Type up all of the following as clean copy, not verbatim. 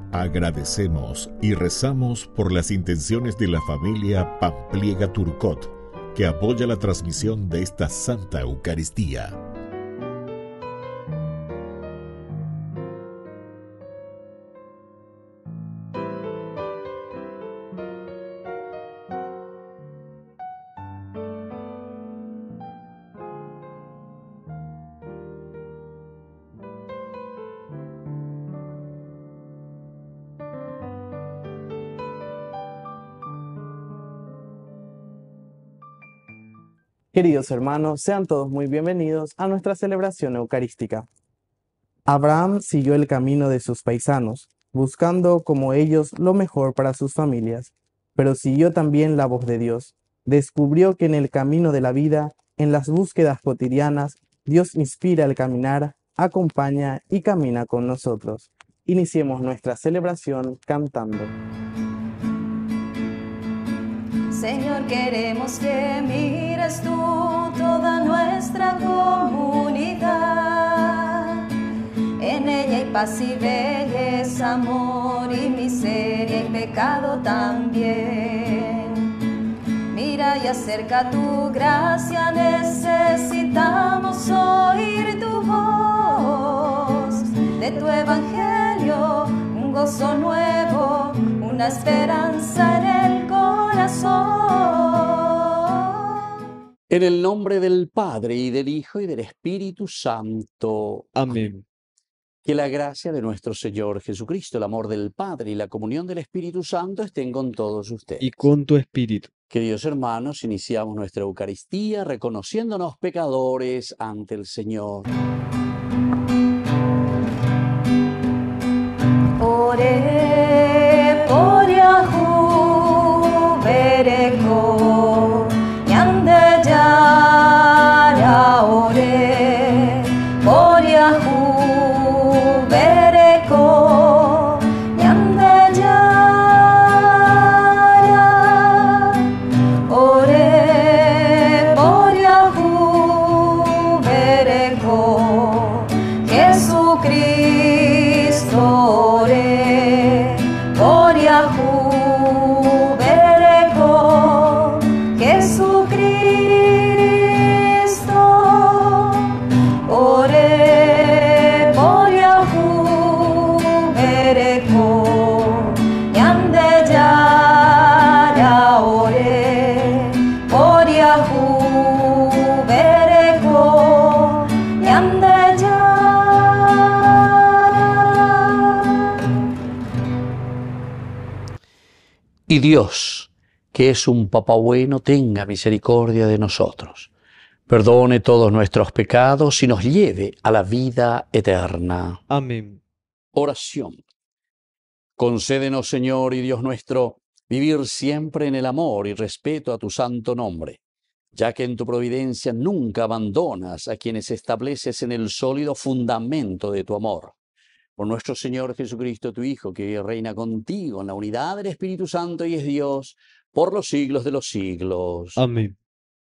Agradecemos y rezamos por las intenciones de la familia Pampliega Turcot, que apoya la transmisión de esta Santa Eucaristía. Queridos hermanos, sean todos muy bienvenidos a nuestra celebración eucarística. Abraham siguió el camino de sus paisanos, buscando como ellos lo mejor para sus familias, pero siguió también la voz de Dios. Descubrió que en el camino de la vida, en las búsquedas cotidianas, Dios inspira el caminar, acompaña y camina con nosotros. Iniciemos nuestra celebración cantando. Señor, queremos que mires tú toda nuestra comunidad. En ella hay paz y belleza, amor y miseria y pecado también. Mira y acerca tu gracia, necesitamos oír tu voz. De tu evangelio, un gozo nuevo, una esperanza en el corazón. En el nombre del Padre, y del Hijo, y del Espíritu Santo. Amén. Que la gracia de nuestro Señor Jesucristo, el amor del Padre y la comunión del Espíritu Santo estén con todos ustedes. Y con tu espíritu. Queridos hermanos, iniciamos nuestra Eucaristía reconociéndonos pecadores ante el Señor. Ore por Yahu bereko nyande jara ore por Yahu bereko nyande jara ore por Yahu bereko Jesucristo. Por Yahu bereko Jesucristo, ore por Yahu bereko nyande jara ore por Yahu bereko nyande jara. Y Dios, que es un Papá bueno, tenga misericordia de nosotros, perdone todos nuestros pecados y nos lleve a la vida eterna. Amén. Oración. Concédenos, Señor y Dios nuestro, vivir siempre en el amor y respeto a tu santo nombre, ya que en tu providencia nunca abandonas a quienes estableces en el sólido fundamento de tu amor. Por nuestro Señor Jesucristo, tu Hijo, que vive y reina contigo en la unidad del Espíritu Santo y es Dios, por los siglos de los siglos. Amén.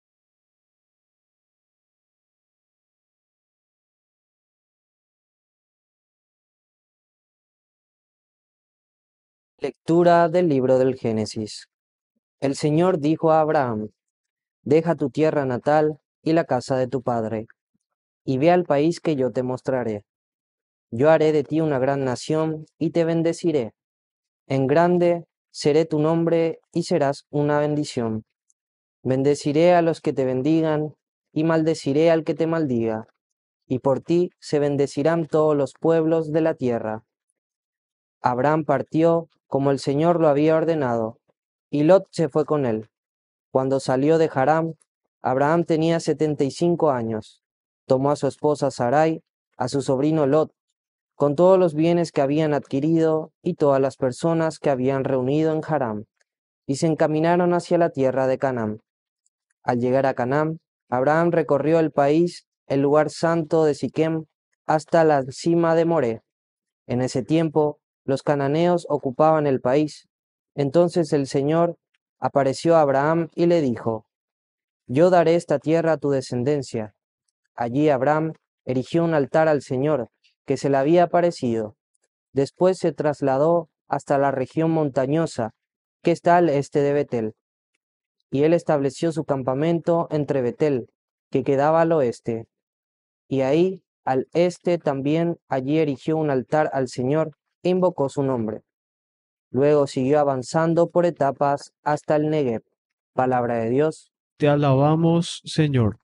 Lectura del libro del Génesis. El Señor dijo a Abraham: deja tu tierra natal y la casa de tu padre, y ve al país que yo te mostraré. Yo haré de ti una gran nación y te bendeciré. En grande seré tu nombre y serás una bendición. Bendeciré a los que te bendigan y maldeciré al que te maldiga, y por ti se bendecirán todos los pueblos de la tierra. Abraham partió como el Señor lo había ordenado, y Lot se fue con él. Cuando salió de Harán, Abraham tenía 75 años. Tomó a su esposa Sarai, a su sobrino Lot, con todos los bienes que habían adquirido y todas las personas que habían reunido en Harán, y se encaminaron hacia la tierra de Canaán. Al llegar a Canaán, Abraham recorrió el país, el lugar santo de Siquem, hasta la cima de Moré. En ese tiempo, los cananeos ocupaban el país. Entonces el Señor apareció a Abraham y le dijo: yo daré esta tierra a tu descendencia. Allí Abraham erigió un altar al Señor, que se le había aparecido. Después se trasladó hasta la región montañosa que está al este de Betel. Y él estableció su campamento entre Betel, que quedaba al oeste, y ahí al este también allí erigió un altar al Señor e invocó su nombre. Luego siguió avanzando por etapas hasta el Negev. Palabra de Dios. Te alabamos, Señor.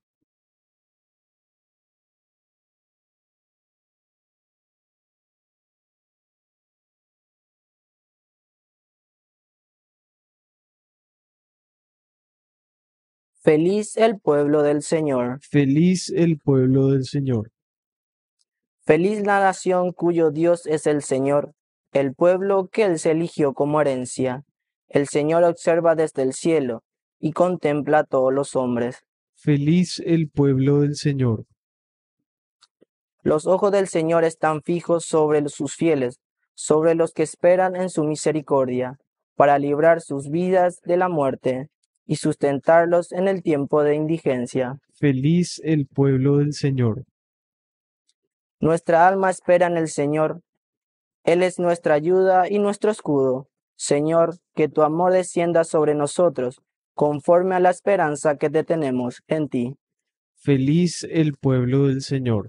Feliz el pueblo del Señor. Feliz el pueblo del Señor. Feliz la nación cuyo Dios es el Señor, el pueblo que él se eligió como herencia. El Señor observa desde el cielo y contempla a todos los hombres. Feliz el pueblo del Señor. Los ojos del Señor están fijos sobre sus fieles, sobre los que esperan en su misericordia, para librar sus vidas de la muerte y sustentarlos en el tiempo de indigencia. Feliz el pueblo del Señor. Nuestra alma espera en el Señor. Él es nuestra ayuda y nuestro escudo. Señor, que tu amor descienda sobre nosotros, conforme a la esperanza que te tenemos en ti. Feliz el pueblo del Señor.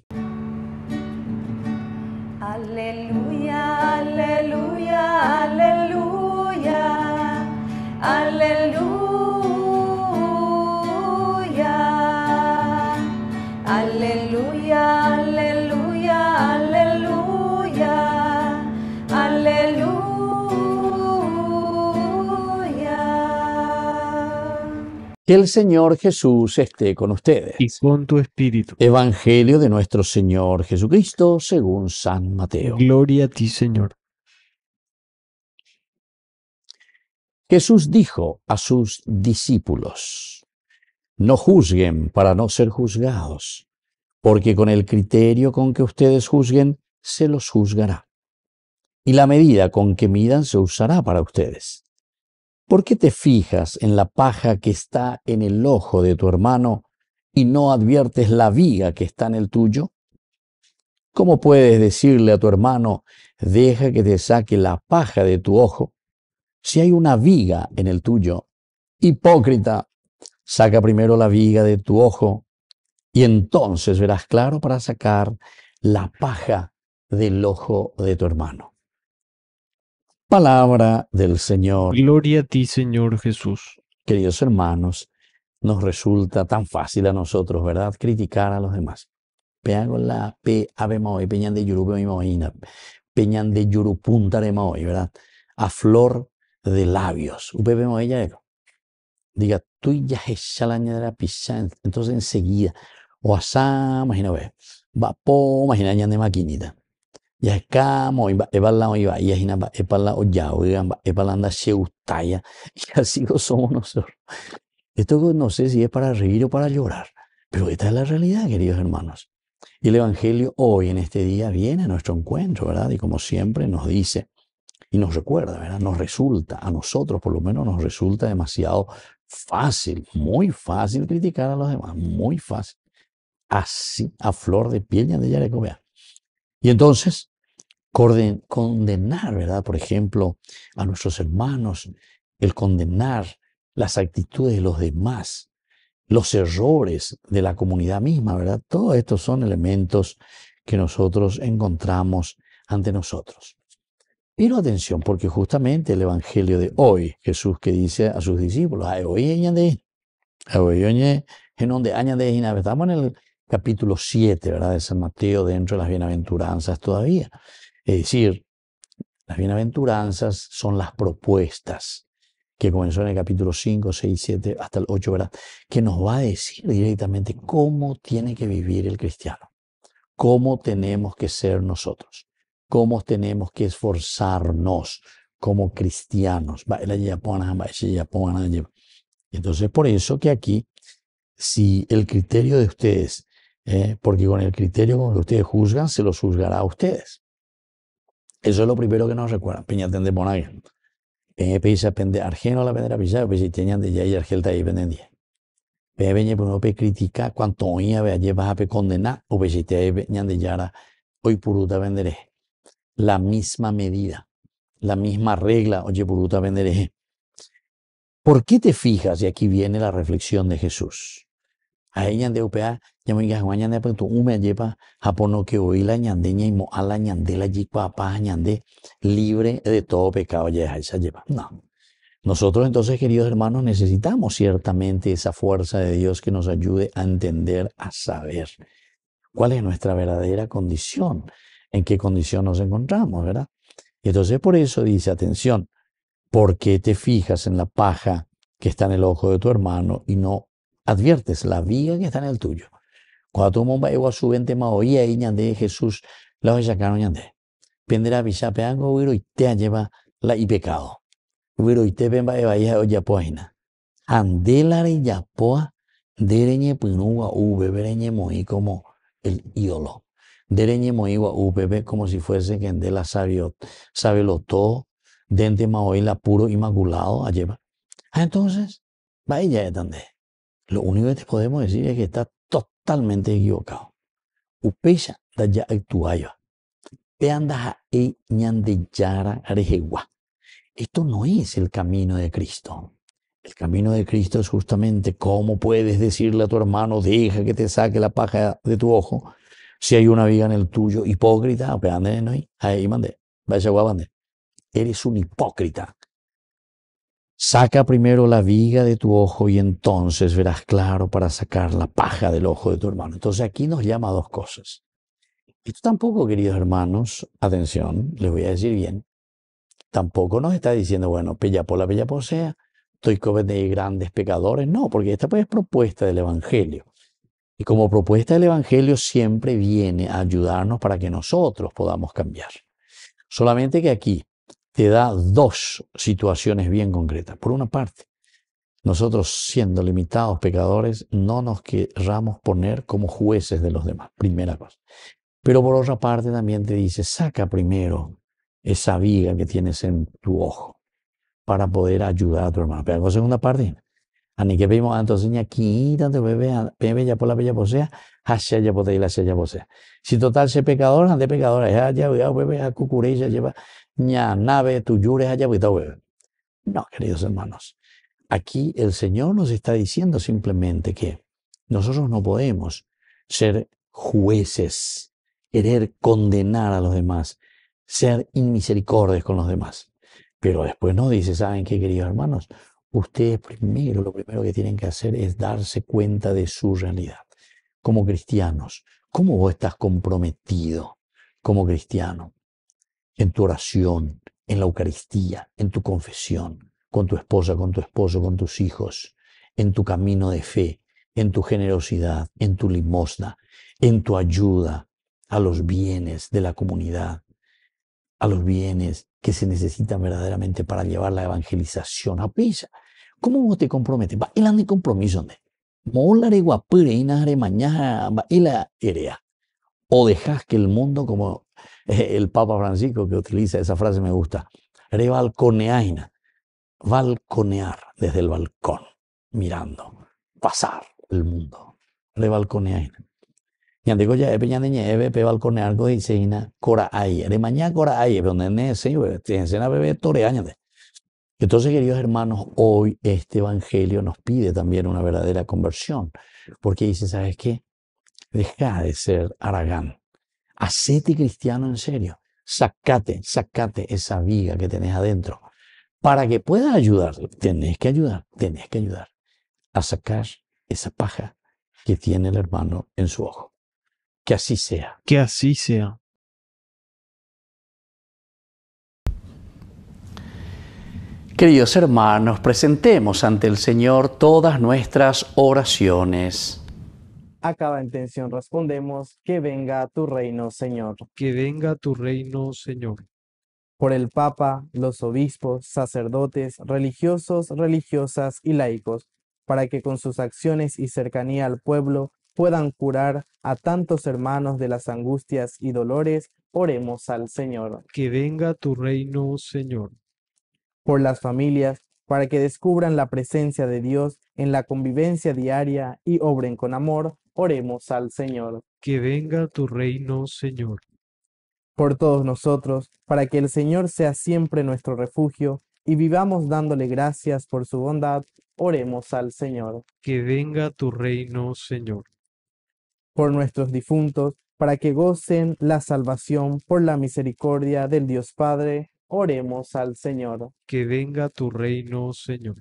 Aleluya, aleluya, aleluya, aleluya, aleluya, aleluya, aleluya, aleluya. Que el Señor Jesús esté con ustedes. Y con tu espíritu. Evangelio de nuestro Señor Jesucristo según San Mateo. Gloria a ti, Señor. Jesús dijo a sus discípulos: no juzguen para no ser juzgados, porque con el criterio con que ustedes juzguen, se los juzgará. Y la medida con que midan se usará para ustedes. ¿Por qué te fijas en la paja que está en el ojo de tu hermano y no adviertes la viga que está en el tuyo? ¿Cómo puedes decirle a tu hermano, deja que te saque la paja de tu ojo, si hay una viga en el tuyo? Hipócrita, saca primero la viga de tu ojo y entonces verás claro para sacar la paja del ojo de tu hermano. Palabra del Señor. Gloria a ti, Señor Jesús. Queridos hermanos, nos resulta tan fácil a nosotros, ¿verdad?, criticar a los demás. Pean la P ave moi, peñan de yuru moina, peñan de yuru punta de moi, ¿verdad? A flor de labios. Upebe moi ya diga, tú ya esa la de la pizza, entonces enseguida, o asá, imagina, ve, va po, imagina ya de maquinita. Ya acá, moi, la oiva, y ahí va, la olla, oigan, la anda cheutaya, y así lo somos nosotros. Esto no sé si es para reír o para llorar, pero esta es la realidad, queridos hermanos. Y el Evangelio hoy, en este día, viene a nuestro encuentro, ¿verdad? Y como siempre nos dice y nos recuerda, ¿verdad? Nos resulta, a nosotros por lo menos nos resulta demasiado fácil, muy fácil criticar a los demás, muy fácil. Así, a flor de piel, ya de Yarecobea. Y entonces, condenar, ¿verdad? Por ejemplo, a nuestros hermanos, el condenar las actitudes de los demás, los errores de la comunidad misma, ¿verdad? Todos estos son elementos que nosotros encontramos ante nosotros. Pero atención, porque justamente el Evangelio de hoy, Jesús que dice a sus discípulos, estamos en el capítulo 7, ¿verdad?, de San Mateo, dentro de las bienaventuranzas todavía. Es decir, las bienaventuranzas son las propuestas que comenzó en el capítulo 5, 6, 7, hasta el 8, ¿verdad?, que nos va a decir directamente cómo tiene que vivir el cristiano, cómo tenemos que ser nosotros, cómo tenemos que esforzarnos como cristianos. Entonces, por eso que aquí, si el criterio de ustedes, porque con el criterio con que ustedes juzgan, se los juzgará a ustedes. Eso es lo primero que nos recuerdan. Peñaten de Bonaguen. Pisa pende argeno la pendera pisa, pues si tenían de ya y argelta y pendendía. Peña primero pe critica cuanto oía ve allí vas a pe condenar o pues si te venían de yara hoy puruta venderé. La misma medida la misma regla, oye, buruta vendereje. ¿Por qué te fijas? Y aquí viene la reflexión de Jesús. A ella de upea, ya me digas, mañana de tu me lleva japono que hoy la ñandeña y mo a la ñandela y papá ñande libre de todo pecado, ya esa lleva. No. Nosotros entonces, queridos hermanos, necesitamos ciertamente esa fuerza de Dios que nos ayude a entender, a saber cuál es nuestra verdadera condición, en qué condición nos encontramos, ¿verdad? Y entonces por eso dice, atención, ¿por qué te fijas en la paja que está en el ojo de tu hermano y no adviertes la viga que está en el tuyo? Cuando tu momba igual su vente ma oía y ñande Jesús, la voy a sacar ñande. Pendera bichapeango huiro y te lleva la y pecado. Huiro y te ven va a oya poina. Andelare yapoa, dereñe punúa bebereñe moí como el ídolo. Dereñe moí bebé como si fuese que andela sábelo todo, dente maoila puro inmaculado, a lleva. Entonces, vaya ya tande. Lo único que te podemos decir es que está totalmente equivocado. Upecha da ya actuaya. Pe anda e ñande yara arejewa. Esto no es el camino de Cristo. El camino de Cristo es justamente cómo puedes decirle a tu hermano, deja que te saque la paja de tu ojo, si hay una viga en el tuyo, hipócrita, ahí mandé, vaya guabande. Eres un hipócrita. Saca primero la viga de tu ojo y entonces verás claro para sacar la paja del ojo de tu hermano. Entonces aquí nos llama a dos cosas. Esto tampoco, queridos hermanos, atención, les voy a decir bien, tampoco nos está diciendo, bueno, pella por sea, estoy de grandes pecadores. No, porque esta pues es propuesta del Evangelio. Y como propuesta del Evangelio siempre viene a ayudarnos para que nosotros podamos cambiar. Solamente que aquí te da dos situaciones bien concretas. Por una parte, nosotros siendo limitados pecadores, no nos querramos poner como jueces de los demás. Primera cosa. Pero por otra parte también te dice, saca primero esa viga que tienes en tu ojo para poder ayudar a tu hermano. Pero la segunda parte, ani que vimos entonces aquí tanto bebé ya por la bella posea, hacia ya por la ya posea. Si total se pecador, ande pecador, ya bebé a cucurella lleva ña nave tu yures allá bebé. No, queridos hermanos. Aquí el Señor nos está diciendo simplemente que nosotros no podemos ser jueces, querer condenar a los demás, ser inmisericordios con los demás. Pero después nos dice, ¿saben qué, queridos hermanos? Ustedes primero, lo primero que tienen que hacer es darse cuenta de su realidad. Como cristianos, ¿cómo vos estás comprometido como cristiano? En tu oración, en la Eucaristía, en tu confesión, con tu esposa, con tu esposo, con tus hijos, en tu camino de fe, en tu generosidad, en tu limosna, en tu ayuda a los bienes de la comunidad, a los bienes que se necesitan verdaderamente para llevar la evangelización a pisa. ¿Cómo vos te comprometes? Va, el ande compromiso, ¿dónde? Molare guapure inare mañana va la erea. O dejas que el mundo, como el Papa Francisco que utiliza esa frase me gusta, rebalconeaina, balconear desde el balcón, mirando, pasar el mundo, rebalconeaina. Ñandigo ya peña nieve pe balconear go diceina cora ay, de mañana cora ay, donde ne se tienen a bebé toreañade. Entonces, queridos hermanos, hoy este evangelio nos pide también una verdadera conversión, porque dice, ¿sabes qué? Deja de ser aragán. Hacete cristiano en serio. Sacate esa viga que tenés adentro. Para que puedas ayudar, tenés que ayudar a sacar esa paja que tiene el hermano en su ojo. Que así sea. Que así sea. Queridos hermanos, presentemos ante el Señor todas nuestras oraciones. A cada intención respondemos, que venga tu reino, Señor. Que venga tu reino, Señor. Por el Papa, los obispos, sacerdotes, religiosos, religiosas y laicos, para que con sus acciones y cercanía al pueblo puedan curar a tantos hermanos de las angustias y dolores, oremos al Señor. Que venga tu reino, Señor. Por las familias, para que descubran la presencia de Dios en la convivencia diaria y obren con amor, oremos al Señor. Que venga tu reino, Señor. por todos nosotros, para que el Señor sea siempre nuestro refugio y vivamos dándole gracias por su bondad, oremos al Señor. Que venga tu reino, Señor. Por nuestros difuntos, para que gocen la salvación por la misericordia del Dios Padre, oremos al Señor. Que venga tu reino, Señor.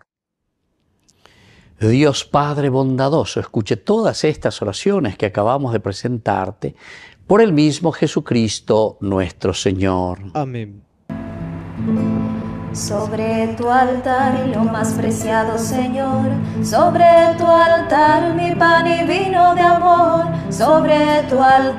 Dios Padre bondadoso, escuche todas estas oraciones que acabamos de presentarte por el mismo Jesucristo nuestro Señor. Amén. Sobre tu altar lo más preciado, Señor, sobre tu altar mi pan y vino de amor, sobre tu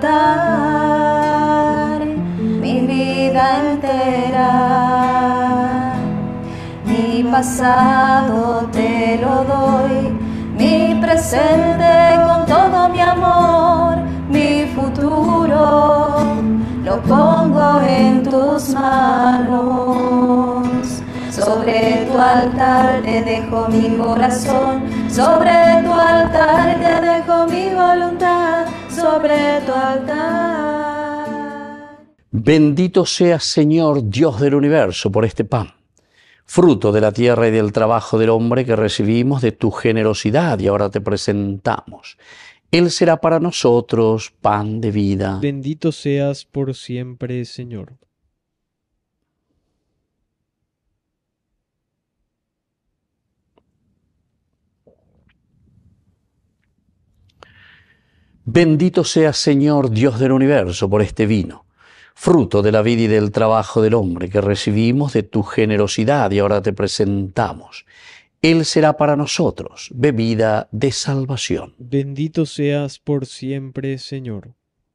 altar mi vida entera, mi pasado te lo doy, mi presente con todo mi amor, mi futuro lo pongo en tus manos. Sobre tu altar te dejo mi corazón, sobre tu altar te dejo mi voluntad, sobre tu altar. Bendito seas, Señor, Dios del universo, por este pan, fruto de la tierra y del trabajo del hombre que recibimos de tu generosidad y ahora te presentamos. Él será para nosotros pan de vida. Bendito seas por siempre, Señor. Bendito seas, Señor, Dios del universo, por este vino, fruto de la vida y del trabajo del hombre que recibimos de tu generosidad y ahora te presentamos. Él será para nosotros bebida de salvación. Bendito seas por siempre, Señor.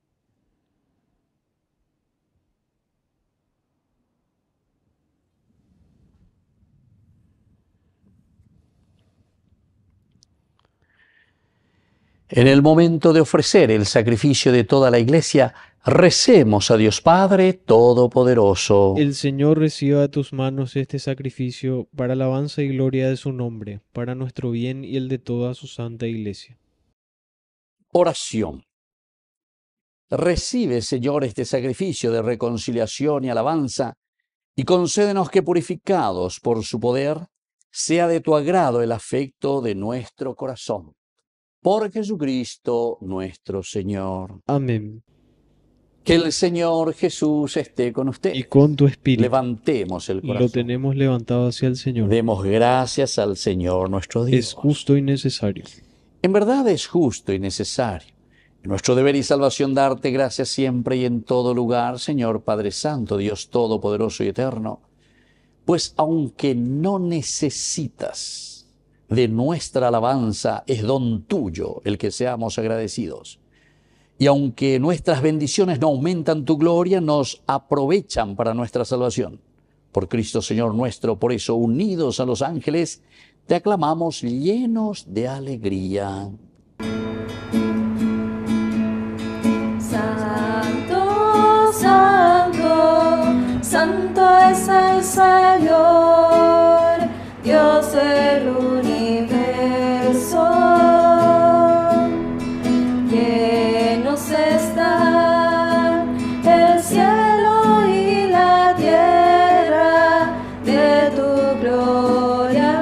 En el momento de ofrecer el sacrificio de toda la Iglesia, recemos a Dios Padre Todopoderoso. El Señor reciba de tus manos este sacrificio para alabanza y gloria de su nombre, para nuestro bien y el de toda su santa Iglesia. Oración. Recibe, Señor, este sacrificio de reconciliación y alabanza, y concédenos que, purificados por su poder, sea de tu agrado el afecto de nuestro corazón. Por Jesucristo nuestro Señor. Amén. Que el Señor Jesús esté con ustedes. Y con tu espíritu. Levantemos el corazón. Lo tenemos levantado hacia el Señor. Demos gracias al Señor nuestro Dios. Es justo y necesario. En verdad es justo y necesario. Nuestro deber y salvación darte gracias siempre y en todo lugar, Señor Padre Santo, Dios Todopoderoso y Eterno. Pues aunque no necesitas de nuestra alabanza, es don tuyo el que seamos agradecidos. Y aunque nuestras bendiciones no aumentan tu gloria, nos aprovechan para nuestra salvación. Por Cristo Señor nuestro, por eso, unidos a los ángeles, te aclamamos llenos de alegría. Santo, santo, santo es el Señor, Dios del universo. Llenos están el cielo y la tierra de tu gloria.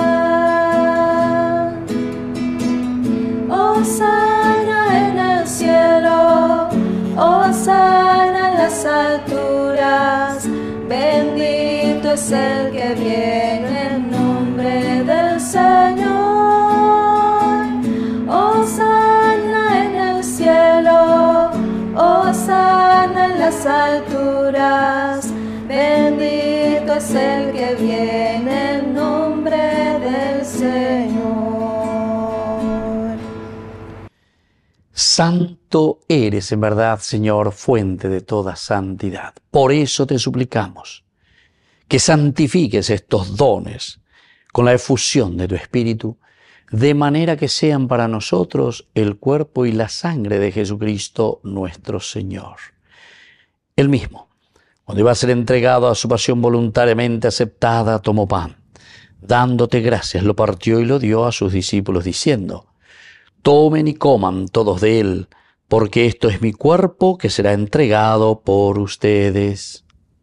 Hosana en el cielo, hosana en las alturas, bendito es el que viene en nombre del Señor. Hosana en el cielo, hosana en las alturas, bendito es el que viene en nombre del Señor. Santo eres en verdad, Señor, fuente de toda santidad. Por eso te suplicamos que santifiques estos dones con la efusión de tu Espíritu, de manera que sean para nosotros el cuerpo y la sangre de Jesucristo nuestro Señor. Él mismo, cuando iba a ser entregado a su pasión voluntariamente aceptada, tomó pan. Dándote gracias, lo partió y lo dio a sus discípulos, diciendo: tomen y coman todos de él, porque esto es mi cuerpo que será entregado por ustedes.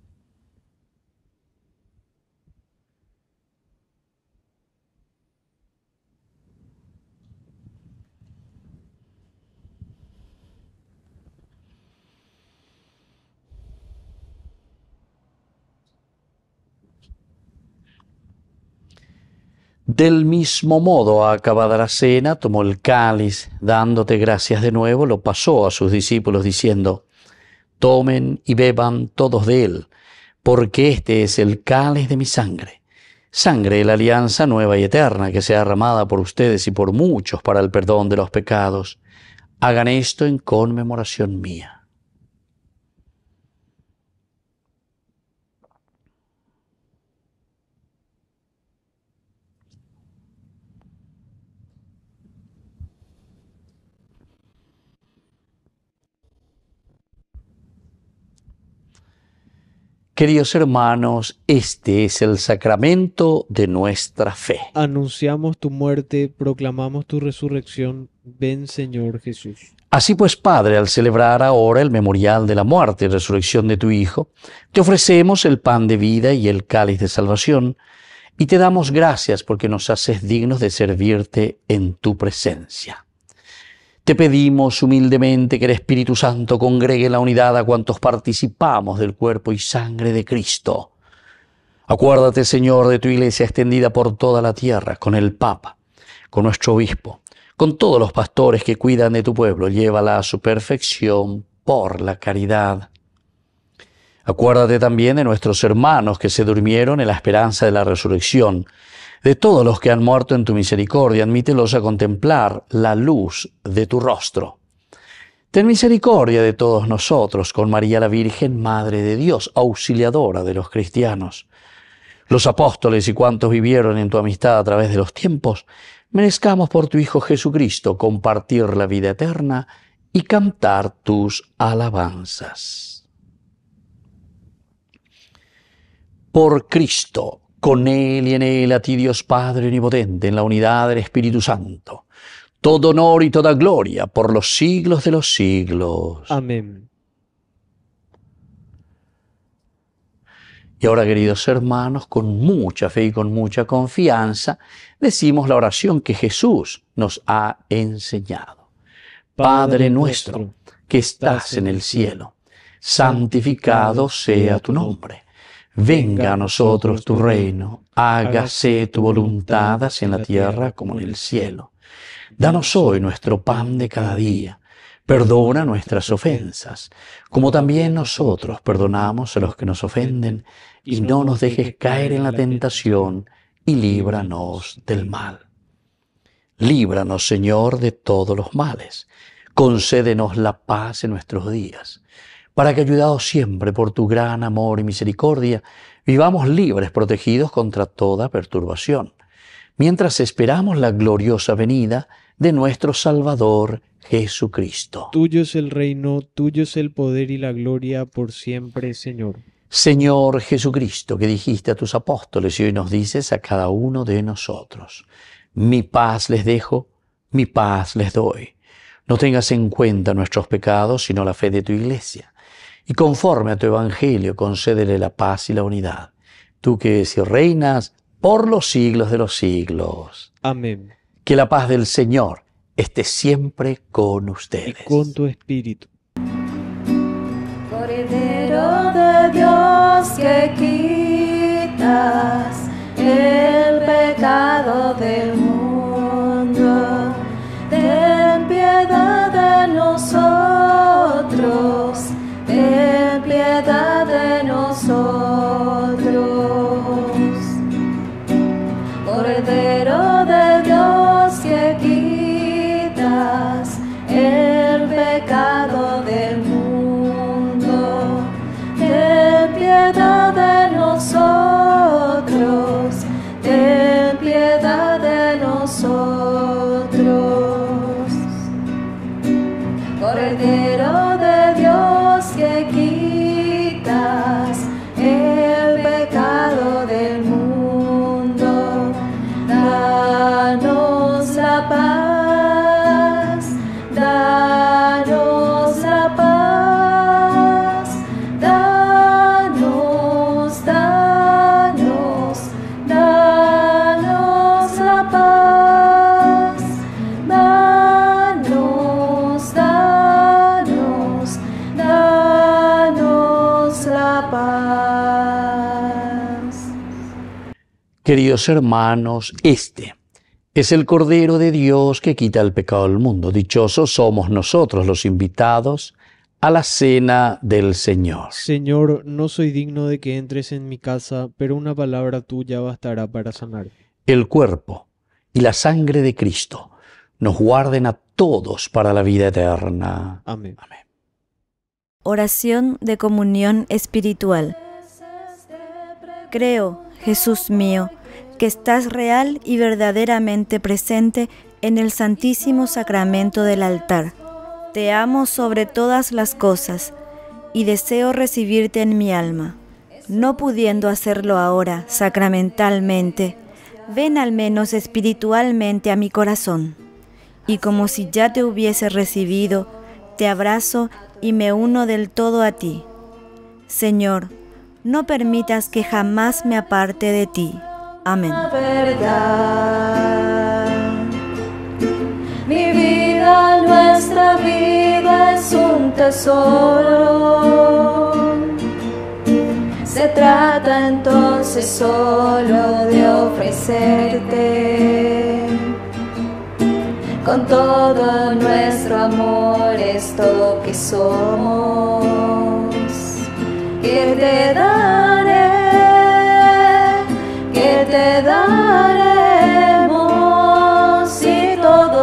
Del mismo modo, acabada la cena, tomó el cáliz, dándote gracias de nuevo, lo pasó a sus discípulos diciendo: tomen y beban todos de él, porque este es el cáliz de mi sangre, sangre de la alianza nueva y eterna, que sea derramada por ustedes y por muchos para el perdón de los pecados. Hagan esto en conmemoración mía. Queridos hermanos, este es el sacramento de nuestra fe. Anunciamos tu muerte, proclamamos tu resurrección. Ven, Señor Jesús. Así pues, Padre, al celebrar ahora el memorial de la muerte y resurrección de tu Hijo, te ofrecemos el pan de vida y el cáliz de salvación, y te damos gracias porque nos haces dignos de servirte en tu presencia. Te pedimos humildemente que el Espíritu Santo congregue en la unidad a cuantos participamos del cuerpo y sangre de Cristo. Acuérdate, Señor, de tu Iglesia extendida por toda la tierra, con el Papa, con nuestro Obispo, con todos los pastores que cuidan de tu pueblo. Llévala a su perfección por la caridad. Acuérdate también de nuestros hermanos que se durmieron en la esperanza de la resurrección, de todos los que han muerto en tu misericordia. Admítelos a contemplar la luz de tu rostro. Ten misericordia de todos nosotros, con María la Virgen, Madre de Dios, auxiliadora de los cristianos, los apóstoles y cuantos vivieron en tu amistad a través de los tiempos. Merezcamos por tu Hijo Jesucristo compartir la vida eterna y cantar tus alabanzas. Por Cristo, con Él y en Él, a ti Dios Padre omnipotente, en la unidad del Espíritu Santo, todo honor y toda gloria por los siglos de los siglos. Amén. Y ahora, queridos hermanos, con mucha fe y con mucha confianza, decimos la oración que Jesús nos ha enseñado. Padre nuestro, que estás en el cielo, santificado sea tu nombre. Venga a nosotros tu reino, hágase tu voluntad, así en la tierra como en el cielo. Danos hoy nuestro pan de cada día. Perdona nuestras ofensas, como también nosotros perdonamos a los que nos ofenden, y no nos dejes caer en la tentación, y líbranos del mal. Líbranos, Señor, de todos los males. Concédenos la paz en nuestros días, para que, ayudados siempre por tu gran amor y misericordia, vivamos libres, protegidos contra toda perturbación, mientras esperamos la gloriosa venida de nuestro Salvador Jesucristo. Tuyo es el reino, tuyo es el poder y la gloria por siempre, Señor. Señor Jesucristo, que dijiste a tus apóstoles y hoy nos dices a cada uno de nosotros: mi paz les dejo, mi paz les doy. No tengas en cuenta nuestros pecados, sino la fe de tu Iglesia. Y conforme a tu Evangelio, concédele la paz y la unidad. Tú que vives y reinas por los siglos de los siglos. Amén. Que la paz del Señor esté siempre con ustedes. Y con tu espíritu. Cordero de Dios, que quitas el pecado del mundo, ten piedad de nosotros, ten piedad de nosotros. Cordero de Dios, que quitas el pecado del mundo, ten piedad de nosotros, ten piedad de nosotros. Cordero de Dios, que quitas el pecado del mundo, danos la paz, danos Queridos hermanos, este es el Cordero de Dios que quita el pecado del mundo. Dichosos somos nosotros los invitados a la cena del Señor. Señor, no soy digno de que entres en mi casa, pero una palabra tuya bastará para sanar. El cuerpo y la sangre de Cristo nos guarden a todos para la vida eterna. Amén. Amén. Oración de comunión espiritual. Creo, Jesús mío, que estás real y verdaderamente presente en el Santísimo Sacramento del altar. Te amo sobre todas las cosas y deseo recibirte en mi alma. No pudiendo hacerlo ahora sacramentalmente, ven al menos espiritualmente a mi corazón. Y como si ya te hubiese recibido, te abrazo y me uno del todo a ti. Señor, no permitas que jamás me aparte de ti. Amén. La verdad, mi vida, nuestra vida es un tesoro. Se trata entonces solo de ofrecerte con todo nuestro amor esto que somos, que te daremos y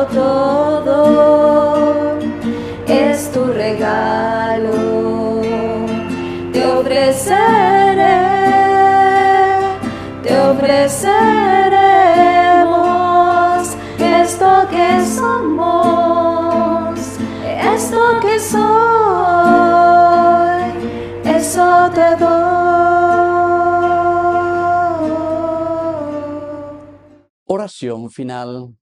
todo es tu regalo. Te ofreceremos esto que somos, esto que soy, eso te doy. Oración final.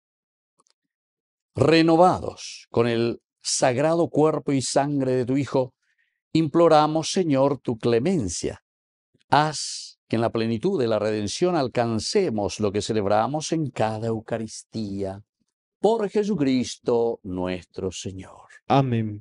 Renovados con el sagrado cuerpo y sangre de tu Hijo, imploramos, Señor, tu clemencia. Haz que en la plenitud de la redención alcancemos lo que celebramos en cada Eucaristía. Por Jesucristo nuestro Señor. Amén.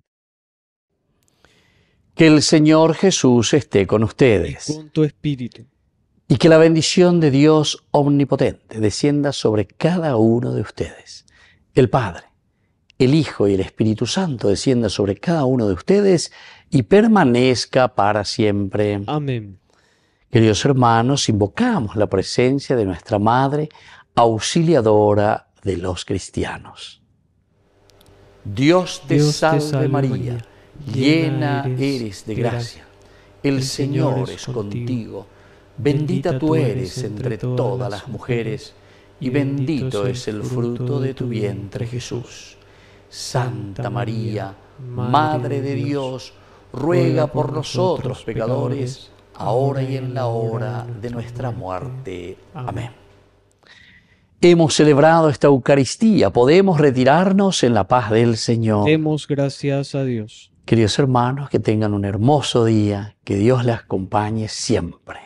Que el Señor Jesús esté con ustedes. Con tu espíritu. Y que la bendición de Dios omnipotente descienda sobre cada uno de ustedes. El Padre, el Hijo y el Espíritu Santo descienda sobre cada uno de ustedes y permanezca para siempre. Amén. Queridos hermanos, invocamos la presencia de nuestra Madre, auxiliadora de los cristianos. Dios te salve María, llena eres de gracia. El Señor es contigo. Bendita tú eres entre todas las mujeres, y bendito es el fruto de tu vientre, Jesús. Santa María, Madre de Dios, ruega por nosotros pecadores, ahora y en la hora de nuestra muerte. Amén. Hemos celebrado esta Eucaristía, podemos retirarnos en la paz del Señor. Demos gracias a Dios. Queridos hermanos, que tengan un hermoso día, que Dios les acompañe siempre.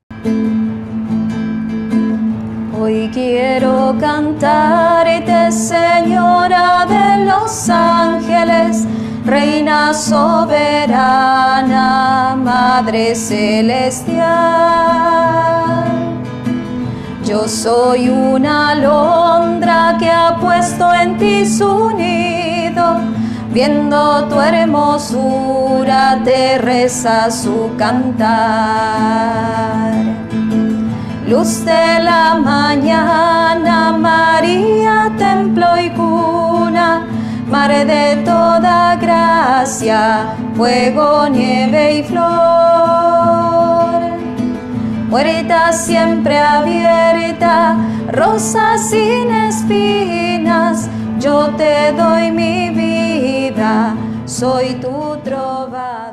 Hoy quiero cantarte, Señora de los ángeles, Reina soberana, Madre celestial. Yo soy una alondra que ha puesto en ti su nido, viendo tu hermosura te reza su cantar. Luz de la mañana, María, templo y cuna, Madre de toda gracia, fuego, nieve y flor. Puerta siempre abierta, rosa sin espinas, yo te doy mi vida, soy tu trovador.